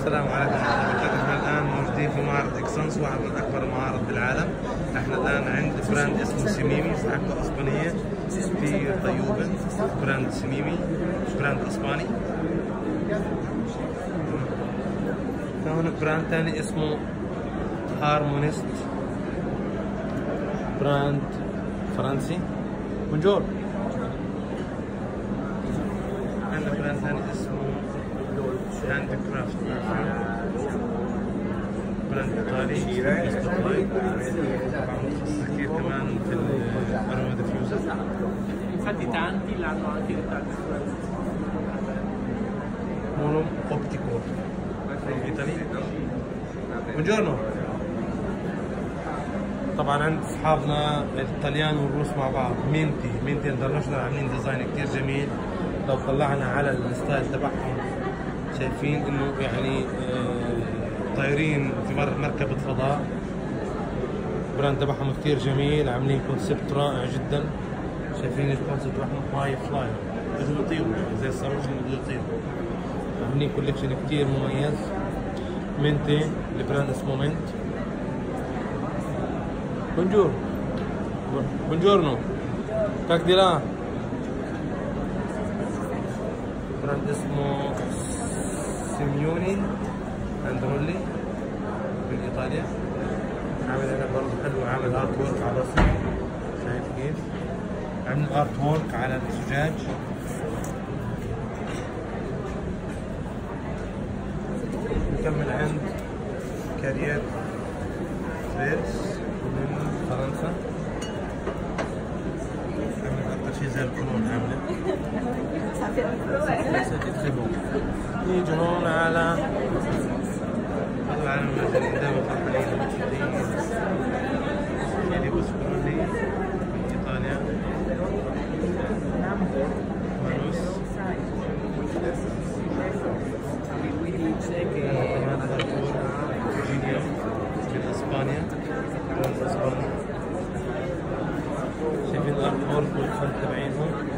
السلام عليكم ورحمة الله وبركاته. احنا الآن موجودين في معرض إكسنس، واحد من أكبر المعارض بالعالم. احنا الآن عند براند اسمه سيميمي، صاحبته أسبانية في طيوبة. براند سيميمي براند أسباني. هون براند ثاني اسمه هارمونيست، براند فرنسي. بونجور. عندنا براند ثاني اسمه هاند كرافت، براند ايطالي متخصص كثير كمان في الاروما ديفيوزر. Infatti tanti l'hanno anche in Italia. مونوم اوبتيكو from Italy. buongiorno. طبعا عند اصحابنا الايطاليان والروس مع بعض مينتي انترناشونال عاملين ديزاين كثير جميل. لو طلعنا على الستايل تبعهم شايفين انه يعني طايرين في مركبة فضاء. البراند تبعهم كثير جميل، عاملين كونسبت رائع جدا. شايفين الكونسبت تبعهم هاي فلاير، بدهم يطيروا زي الصاروخ اللي بده يطير. عاملين كوليكشن كثير مميز. مينتي، البراند اسمه مينت. بونجور. buongiorno. كاك دي لا. براند اسمه سيميوني اندرولي من ايطاليا. عامل هنا برضه حلو، عامل ارت وورك على راسه. شايف كيف؟ عامل ارت وورك على الزجاج. نكمل عند كارير فيرس من فرنسا. عامل اكثر شيء زي القانون عامله. نيجي هون على العالم المدني قدام الفرحانين المبسوطين. كيلي بوسكولي من ايطاليا. مانوس. كمان ارتور جينيو من اسبانيا، براند اسباني. شايفين الارت وورك والخط تبعينهم.